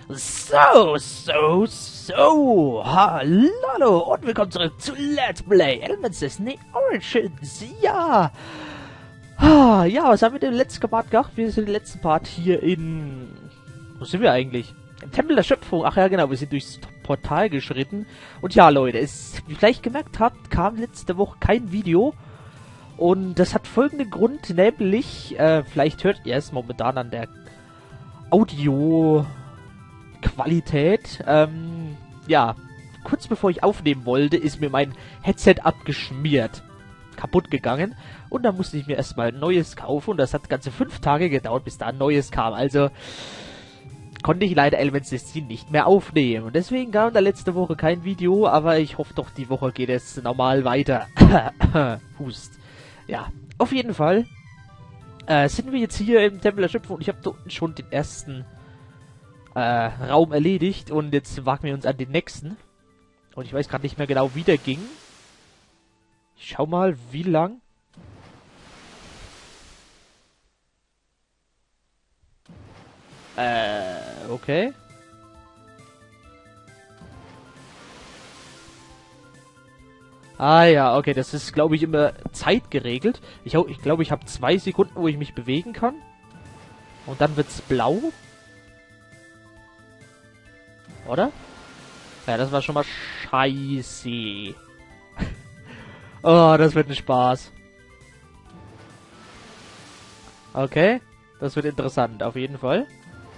Hallo und willkommen zurück zu Let's Play Elements Disney Origins. Ja, was haben wir denn im letzten Part gemacht? Wir sind im letzten Part hier in... Wo sind wir eigentlich? Im Tempel der Schöpfung. Ach ja, genau, wir sind durchs Portal geschritten. Und ja, Leute, wie ihr vielleicht gemerkt habt, kam letzte Woche kein Video. Und das hat folgenden Grund, nämlich, vielleicht hört ihr es momentan an der Audio-Qualität. Ja, kurz bevor ich aufnehmen wollte, ist mir mein Headset abgeschmiert. Kaputt gegangen. Und dann musste ich mir erstmal ein neues kaufen. Und das hat ganze 5 Tage gedauert, bis da ein neues kam. Also konnte ich leider Elements Disney nicht mehr aufnehmen. Und deswegen kam da letzte Woche kein Video. Aber ich hoffe doch, die Woche geht es normal weiter. Hust. Ja, auf jeden Fall sind wir jetzt hier im Tempel der Schöpfung. Und ich habe dort schon den ersten Raum erledigt. Und jetzt wagen wir uns an den nächsten. Und ich weiß gerade nicht mehr genau, wie der ging. Ich schau mal, wie lang. Okay. Ah ja, okay, das ist, glaube ich, immer zeitgeregelt. Ich glaube, ich habe 2 Sekunden, wo ich mich bewegen kann. Und dann wird's blau. Oder? Ja, das war schon mal scheiße. Oh, das wird ein Spaß. Okay, das wird interessant, auf jeden Fall.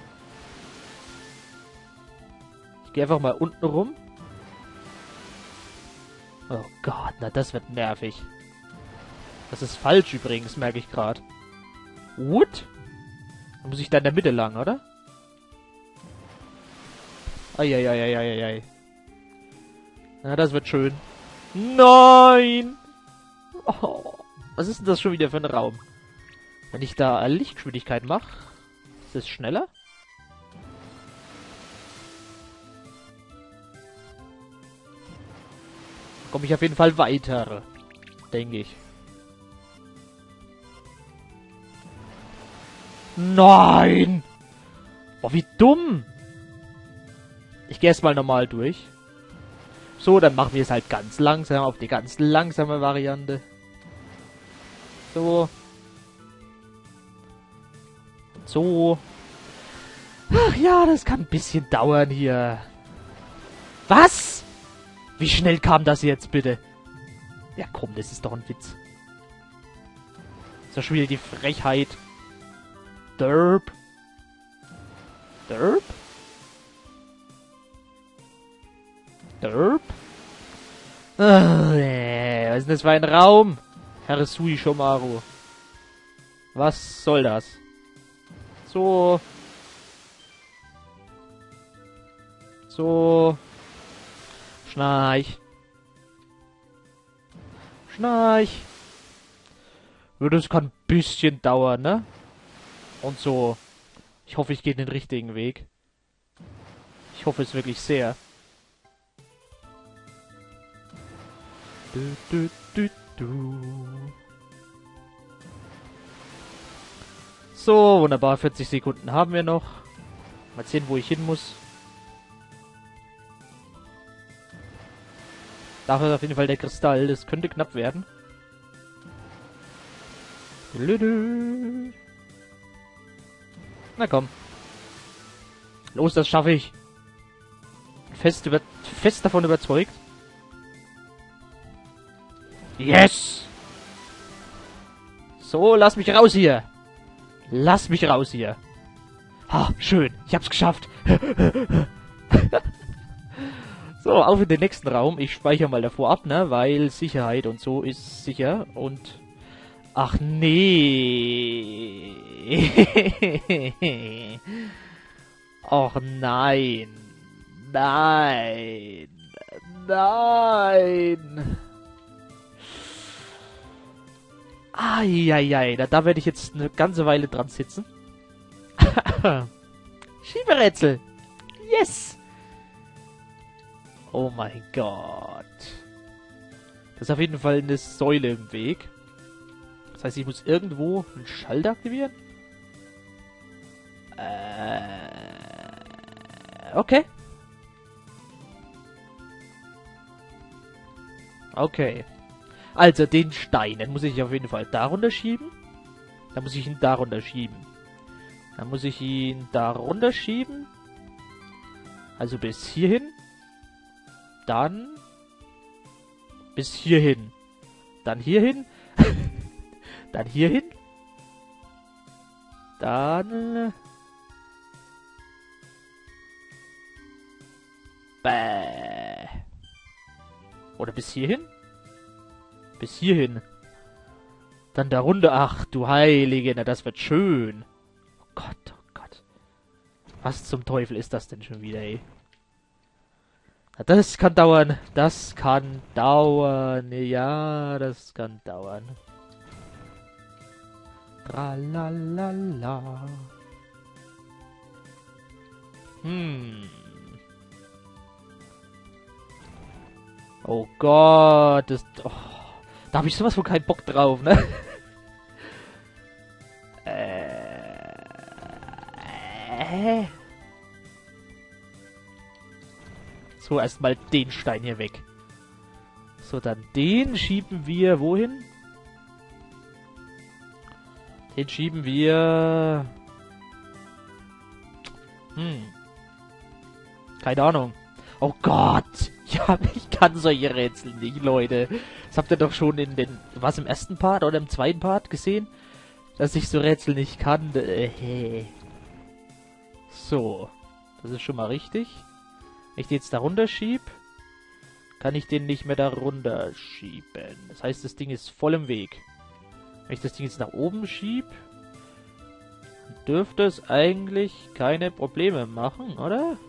Ich gehe einfach mal unten rum. Oh Gott, na das wird nervig. Das ist falsch übrigens, merke ich gerade. What? Da muss ich da in der Mitte lang, oder? Eieieiei. Na, das wird schön. Nein! Oh, was ist denn das schon wieder für ein Raum? Wenn ich da Lichtgeschwindigkeit mache, ist es schneller? Komme ich auf jeden Fall weiter, denke ich. Nein! Boah, wie dumm! Ich gehe erstmal normal durch. So, dann machen wir es halt ganz langsam, auf die ganz langsame Variante. So. So. Ach ja, das kann ein bisschen dauern hier. Was? Wie schnell kam das jetzt, bitte? Ja, komm, das ist doch ein Witz. So schon wieder die Frechheit. Derp. Derp? Derp? Was ist denn das für ein Raum? Herr Sui Shomaru. Was soll das? So. So. Schnarch. Schnarch. Ja, das kann ein bisschen dauern, ne? Und so. Ich hoffe, ich gehe den richtigen Weg. Ich hoffe es wirklich sehr. So, wunderbar. 40 Sekunden haben wir noch. Mal sehen, wo ich hin muss. Dafür ist auf jeden Fall der Kristall. Das könnte knapp werden. Na komm. Los, das schaffe ich. Fest davon überzeugt. Yes! So, lass mich raus hier. Lass mich raus hier. Ha, schön. Ich hab's geschafft. So, auf in den nächsten Raum. Ich speichere mal davor ab, ne? Weil Sicherheit und so ist sicher. Und... Ach, nee. Och, nein. Nein. Nein. Eieiei, da werde ich jetzt eine ganze Weile dran sitzen. Schieberätsel. Yes. Oh mein Gott. Das ist auf jeden Fall eine Säule im Weg. Das heißt, ich muss irgendwo einen Schalter aktivieren. Okay. Okay. Also den Stein, den muss ich auf jeden Fall darunter schieben. Dann muss ich ihn darunter schieben. Dann muss ich ihn darunter schieben. Also bis hierhin. Dann bis hierhin. Dann hierhin. Dann hierhin. Dann... Bäh. Oder bis hierhin? Bis hierhin. Dann darunter. Ach, du Heilige, na das wird schön. Oh Gott, oh Gott. Was zum Teufel ist das denn schon wieder, ey? Na, das kann dauern. Das kann dauern. Ja, das kann dauern. Tralalala. Oh Gott, das... Oh, da habe ich sowas von keinen Bock drauf, ne? So, erstmal den Stein hier weg. So, dann den schieben wir wohin? Den schieben wir... Keine Ahnung. Oh Gott! Ja, ich kann solche Rätsel nicht, Leute. Das habt ihr doch schon in den... Was, im ersten Part oder im zweiten Part gesehen? Dass ich so Rätsel nicht kann. So. Das ist schon mal richtig. Wenn ich den jetzt da runter schieb, kann ich den nicht mehr da runter schieben. Das heißt, das Ding ist voll im Weg. Wenn ich das Ding jetzt nach oben schieb, dürfte es eigentlich keine Probleme machen, oder?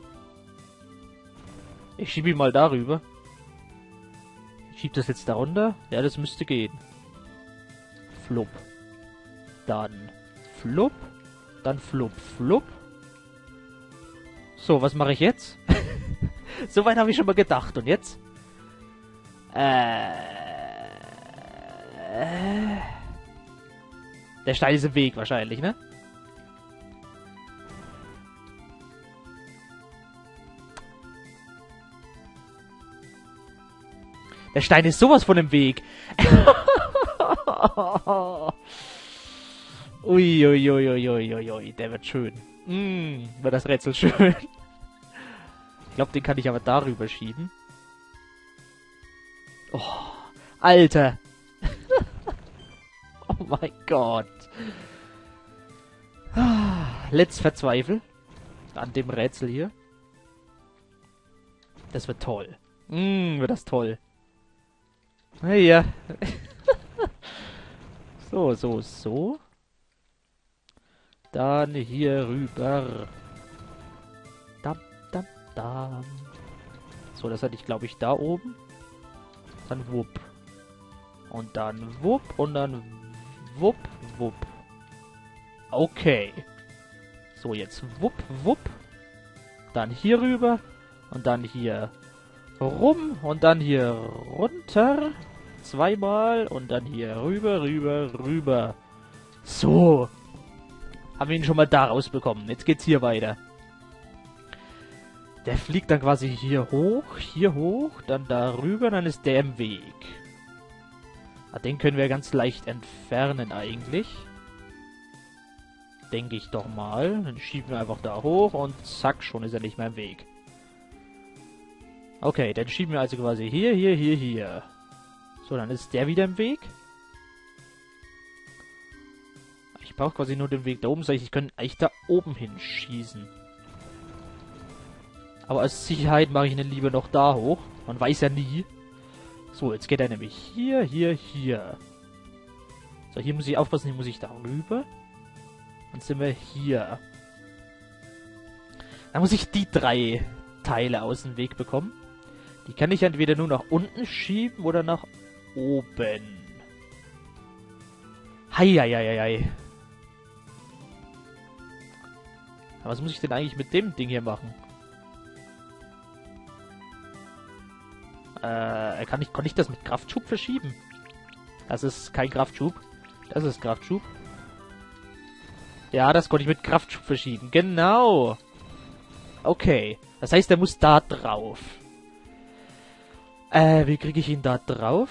Ich schiebe ihn mal darüber. Ich schiebe das jetzt da runter. Ja, das müsste gehen. Flupp. Dann flupp. Dann flupp, flupp. So, was mache ich jetzt? Soweit habe ich schon mal gedacht. Und jetzt? Der Stein ist im Weg wahrscheinlich, ne? Der Stein ist sowas von im Weg. Uiuiuiuiuiui, der wird schön. Wird das Rätsel schön. Ich glaube, den kann ich aber darüber schieben. Oh, Alter. Oh mein Gott. Let's verzweifle an dem Rätsel hier. Das wird toll. Wird das toll. Naja. So. Dann hier rüber. Dam. So, das hatte ich, glaube ich, da oben. Dann wupp. Und dann wupp. Und dann wupp. Okay. So, jetzt wupp. Dann hier rüber. Und dann hier rum. Und dann hier runter. Zweimal. Und dann hier rüber. So. Haben wir ihn schon mal da rausbekommen. Jetzt geht's hier weiter. Der fliegt dann quasi hier hoch, dann darüber, dann ist der im Weg. Den können wir ganz leicht entfernen eigentlich. Denke ich doch mal. Dann schieben wir einfach da hoch und zack, schon ist er nicht mehr im Weg. Okay, dann schieben wir also quasi hier. So, dann ist der wieder im Weg. Ich brauche quasi nur den Weg da oben. Ich könnte eigentlich da oben hinschießen. Aber als Sicherheit mache ich ihn lieber noch da hoch. Man weiß ja nie. So, jetzt geht er nämlich hier. So, hier muss ich aufpassen, hier muss ich da rüber. Dann sind wir hier. Dann muss ich die 3 Teile aus dem Weg bekommen. Die kann ich entweder nur nach unten schieben oder nach oben. Heieieiei. Aber was muss ich denn eigentlich mit dem Ding hier machen? Konnte ich das mit Kraftschub verschieben? Das ist kein Kraftschub. Das ist Kraftschub. Ja, das konnte ich mit Kraftschub verschieben. Genau. Okay. Das heißt, er muss da drauf. Wie kriege ich ihn da drauf?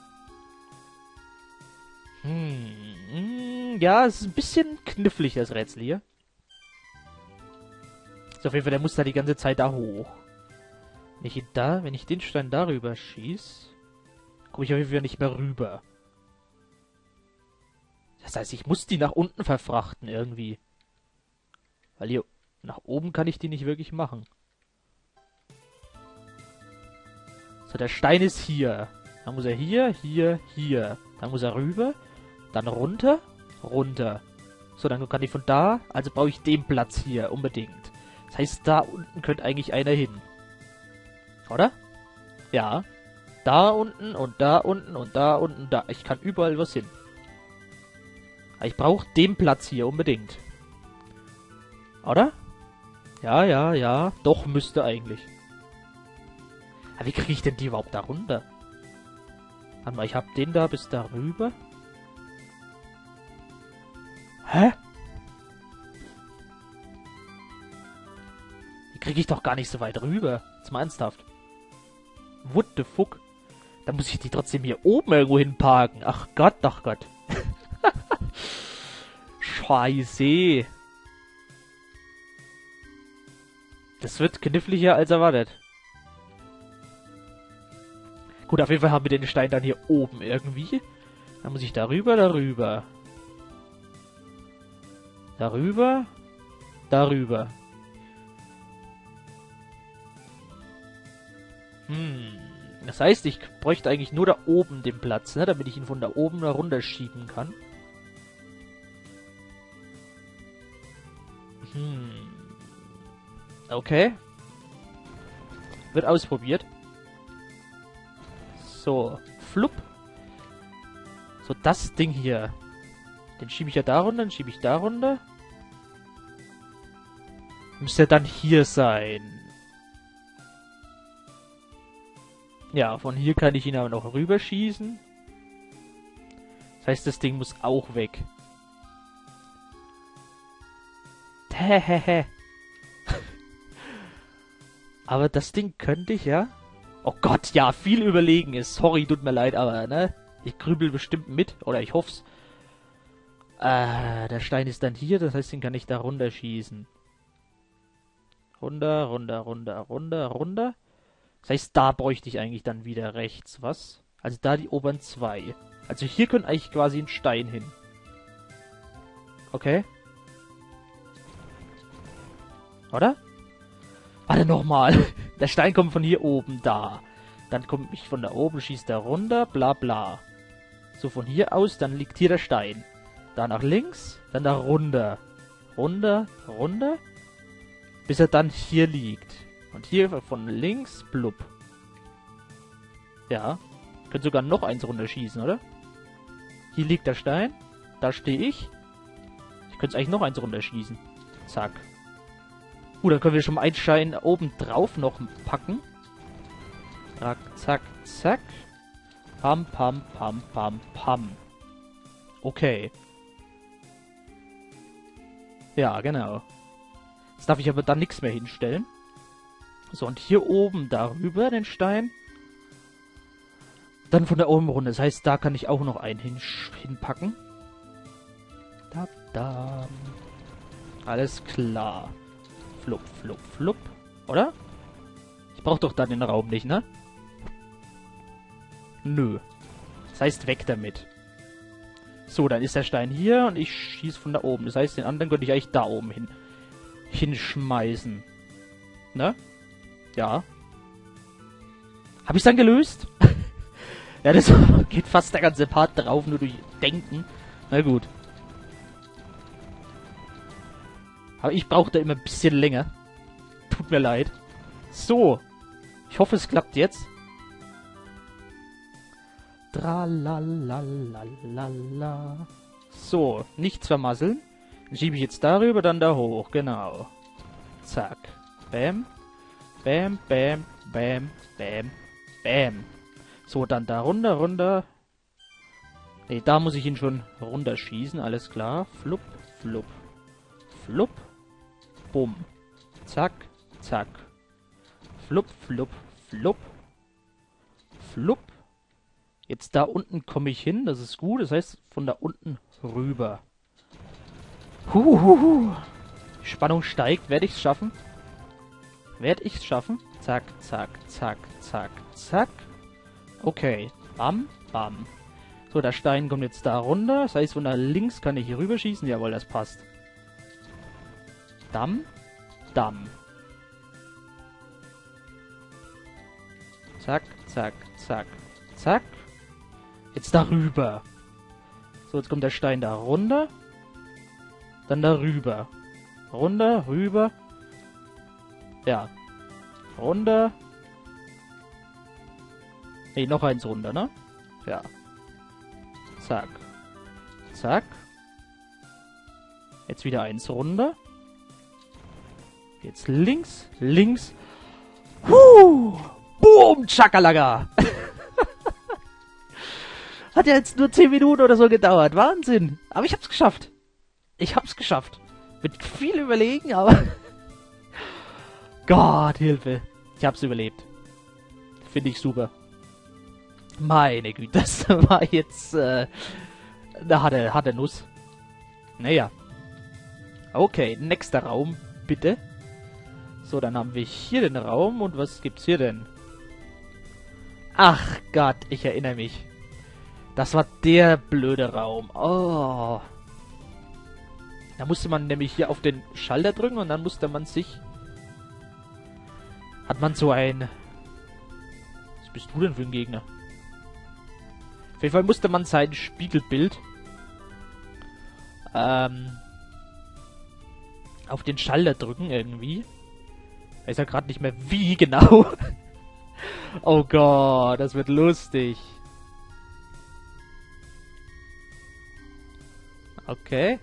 Ja, es ist ein bisschen knifflig, das Rätsel hier. So, auf jeden Fall, der muss da die ganze Zeit da hoch. Wenn ich den Stein darüber schieße, komme ich auf jeden Fall nicht mehr rüber. Das heißt, ich muss die nach unten verfrachten irgendwie. Weil hier nach oben kann ich die nicht wirklich machen. So, der Stein ist hier. Dann muss er hier, hier, hier. Dann muss er rüber. Dann runter, runter. So, dann kann ich von da. Also brauche ich den Platz hier unbedingt. Das heißt, da unten könnte eigentlich einer hin. Oder? Ja. Da unten und da unten und da unten, da. Ich kann überall was hin. Aber ich brauche den Platz hier unbedingt. Oder? Ja, ja, ja. Doch, müsste eigentlich. Aber wie kriege ich denn die überhaupt da runter? Warte mal, ich habe den da bis da rüber. Hä? Die kriege ich doch gar nicht so weit rüber. Jetzt mal ernsthaft. What the fuck? Da muss ich die trotzdem hier oben irgendwo hinparken. Ach Gott, ach Gott. Scheiße. Das wird kniffliger als erwartet. Gut, auf jeden Fall haben wir den Stein dann hier oben irgendwie. Dann muss ich darüber, darüber. Darüber. Darüber. Das heißt, ich bräuchte eigentlich nur da oben den Platz, ne? Damit ich ihn von da oben da runter schieben kann. Okay. Wird ausprobiert. So, flupp. So, das Ding hier. Den schiebe ich ja da runter, den schiebe ich da runter. Müsste dann hier sein. Ja, von hier kann ich ihn aber noch rüberschießen. Das heißt, das Ding muss auch weg. Hehehe. Aber das Ding könnte ich ja... Oh Gott, ja, viel überlegen ist. Sorry, tut mir leid, aber, ne? Ich grübel bestimmt mit. Oder ich hoff's. Der Stein ist dann hier, das heißt, den kann ich da runterschießen. Runter, runter, runter, runter, runter. Das heißt, da bräuchte ich eigentlich dann wieder rechts, was? Also da die oberen zwei. Also hier könnte eigentlich quasi ein Stein hin. Okay. Oder? Warte nochmal. Der Stein kommt von hier oben da. Dann komme ich von da oben, schießt er runter, bla bla. So von hier aus, dann liegt hier der Stein. Da nach links, dann da runter. Runter, runter. Bis er dann hier liegt. Und hier von links, blub. Ja. Könnte sogar noch eins runterschießen, oder? Hier liegt der Stein. Da stehe ich. Ich könnte eigentlich noch eins runterschießen. Zack. Dann können wir schon mal einen Stein oben drauf noch packen. Zack, zack, zack. Pam, pam, pam, pam, pam. Okay. Ja, genau. Jetzt darf ich aber dann nichts mehr hinstellen. So, und hier oben darüber den Stein. Dann von da oben runter. Das heißt, da kann ich auch noch einen hinpacken. Da, da. Alles klar. Flupp, flupp, flupp. Oder? Ich brauche doch dann den Raum nicht, ne? Nö. Das heißt, weg damit. So, dann ist der Stein hier und ich schieße von da oben. Das heißt, den anderen könnte ich eigentlich da oben hinschmeißen. Ne? Ja. Habe ich dann gelöst? Ja, das geht fast der ganze Part drauf, nur durch Denken. Na gut. Aber ich brauche da immer ein bisschen länger. Tut mir leid. So. Ich hoffe, es klappt jetzt. Tralalalala. So, nichts vermasseln. Dann schiebe ich jetzt darüber, dann da hoch. Genau. Zack. Bam. Bam, bam, bam, bam, bam. So, dann da runter, runter. Ne, da muss ich ihn schon runterschießen. Alles klar. Flupp, flupp, flupp. Bumm. Zack, zack. Flupp, flupp, flupp. Flupp. Jetzt da unten komme ich hin, das ist gut. Das heißt, von da unten rüber. Huhuhu. Die Spannung steigt. Werde ich es schaffen? Werde ich es schaffen? Zack, zack, zack, zack, zack. Okay. Bam, bam. So, der Stein kommt jetzt da runter. Das heißt, von da links kann ich hier rüber schießen. Jawohl, das passt. Damm, damm. Zack, zack, zack, zack. Jetzt darüber. So, jetzt kommt der Stein da runter. Dann darüber. Runter, rüber. Ja. Runter. Ne, noch eins runter, ne? Ja. Zack. Zack. Jetzt wieder eins runter. Jetzt links, links. Boom, Chakalaka. Hat ja jetzt nur 10 Minuten oder so gedauert. Wahnsinn. Aber ich hab's geschafft. Ich hab's geschafft. Mit viel Überlegen, aber... Gott, Hilfe. Ich hab's überlebt. Finde ich super. Meine Güte, das war jetzt... eine harte Nuss. Naja. Okay, nächster Raum, bitte. So, dann haben wir hier den Raum. Und was gibt's hier denn? Ach Gott, ich erinnere mich. Das war der blöde Raum. Oh. Da musste man nämlich hier auf den Schalter drücken und dann musste man sich... Hat man so ein... Was bist du denn für ein Gegner? Auf jeden Fall musste man sein Spiegelbild auf den Schalter drücken irgendwie. Ich weiß ja gerade nicht mehr wie genau. Oh Gott, das wird lustig. Okay.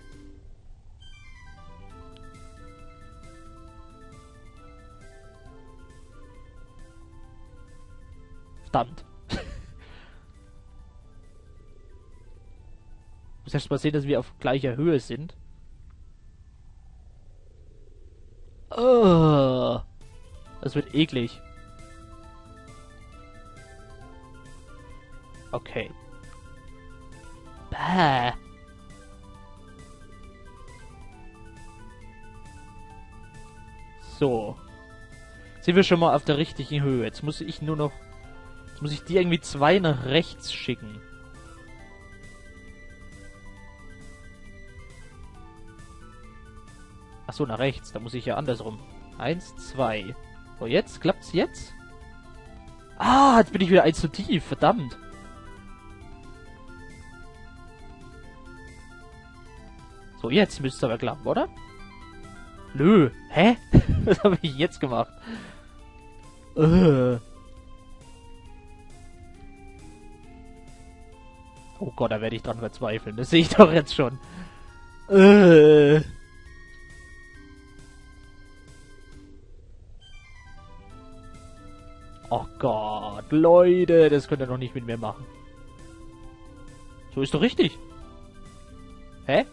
Verdammt. Ich muss erst mal sehen, dass wir auf gleicher Höhe sind. Oh, das wird eklig. Okay. Bäh. So. Sind wir schon mal auf der richtigen Höhe. Jetzt muss ich nur noch... Jetzt muss ich die irgendwie 2 nach rechts schicken. Achso, nach rechts. Da muss ich ja andersrum. 1, 2. So, jetzt? Klappt's jetzt? Ah, jetzt bin ich wieder 1 zu tief. Verdammt. So, jetzt müsste es aber klappen, oder? Nö. Hä? Was habe ich jetzt gemacht? Oh Gott, da werde ich dran verzweifeln. Das sehe ich doch jetzt schon. Oh Gott, Leute, das könnt ihr doch nicht mit mir machen. So ist doch richtig. Hä?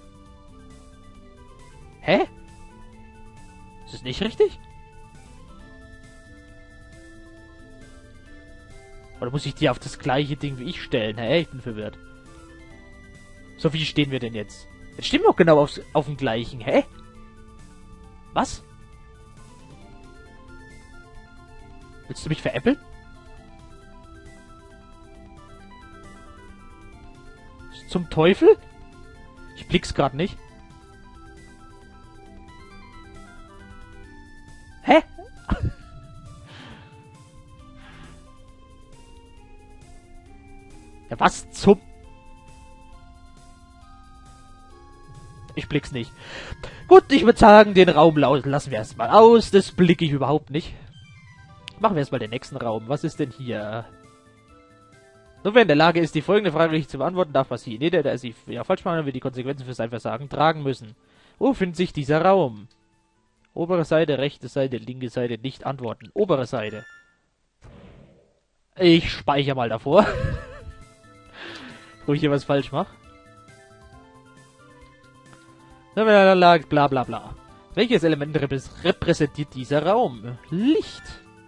Hä? Ist das nicht richtig? Oder muss ich die auf das gleiche Ding wie ich stellen? Hä? Ich bin verwirrt. So, wie stehen wir denn jetzt? Jetzt stehen wir doch genau auf dem gleichen. Hä? Was? Willst du mich veräppeln? Zum Teufel? Ich blick's gerade nicht. Hä? Ja, was zum... Ich blick's nicht. Gut, ich würde sagen, den Raum lassen wir erstmal aus. Das blicke ich überhaupt nicht. Machen wir erstmal den nächsten Raum. Was ist denn hier? Nur wer in der Lage ist, die folgende Frage richtig zu beantworten, darf was jeder, der sie falsch machen wird, die Konsequenzen für sein Versagen tragen müssen. Wo findet sich dieser Raum? Obere Seite, rechte Seite, linke Seite, nicht antworten. Obere Seite. Ich speichere mal davor. Wo ich hier was falsch mache. Bla bla bla. Welches Element repräsentiert dieser Raum? Licht.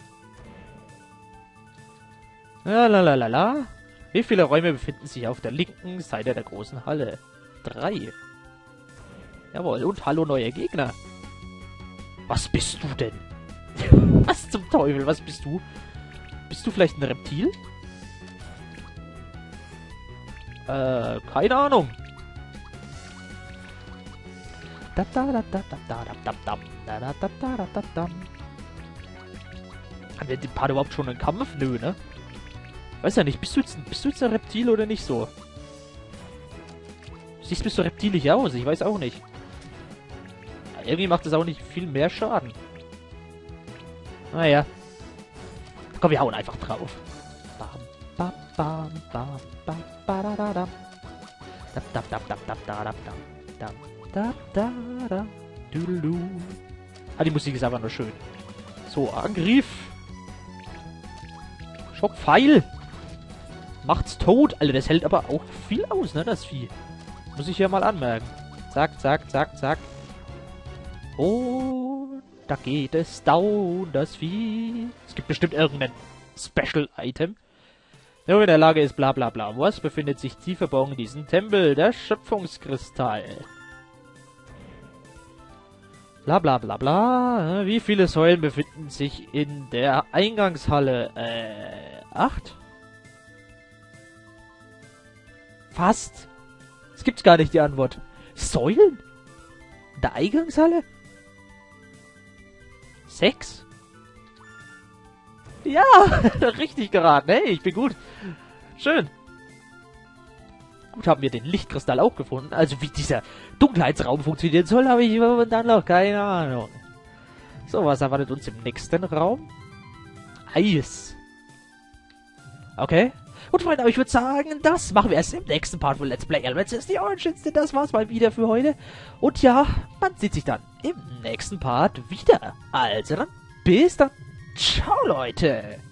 Lalalala. Wie viele Räume befinden sich auf der linken Seite der großen Halle? 3. Jawohl, und hallo neue Gegner. Was bist du denn? Was zum Teufel, was bist du? Bist du vielleicht ein Reptil? Keine Ahnung. Haben wir den Part überhaupt schon einen Kampf? Nö, ne? Weiß ja nicht, bist du jetzt ein Reptil oder nicht so? Siehst bist du reptilisch aus, ich weiß auch nicht. Ja, irgendwie macht das auch nicht viel mehr Schaden. Naja. Komm, wir hauen einfach drauf. Bam, bam, bam, bam, bam, badadadam. Dab, dab, dab, dab, dab, dab, dab, dab, dab, dab, dab, düdelü. Ah, die Musik ist einfach nur schön. So, Angriff. Schockpfeil. Macht's tot. Alter, das hält aber auch viel aus, ne, das Vieh. Muss ich ja mal anmerken. Zack, zack, zack, zack. Und da geht es down, das Vieh. Es gibt bestimmt irgendein Special-Item. Nur in der Lage ist bla bla bla. Was befindet sich tief verborgen in diesem Tempel? Der Schöpfungskristall. Bla bla bla bla. Wie viele Säulen befinden sich in der Eingangshalle? 8? Fast. Es gibt's gar nicht die Antwort. Säulen? In der Eingangshalle? 6? Ja, richtig geraten. Hey, ich bin gut. Schön. Gut, haben wir den Lichtkristall auch gefunden. Also wie dieser Dunkelheitsraum funktionieren soll, habe ich momentan noch keine Ahnung. So, was erwartet uns im nächsten Raum? Eis. Okay. Und Freunde, aber ich würde sagen, das machen wir erst im nächsten Part von Let's Play Elements is the Origins. Denn das war's mal wieder für heute. Und ja, man sieht sich dann im nächsten Part wieder. Also dann, bis dann. Ciao, Leute.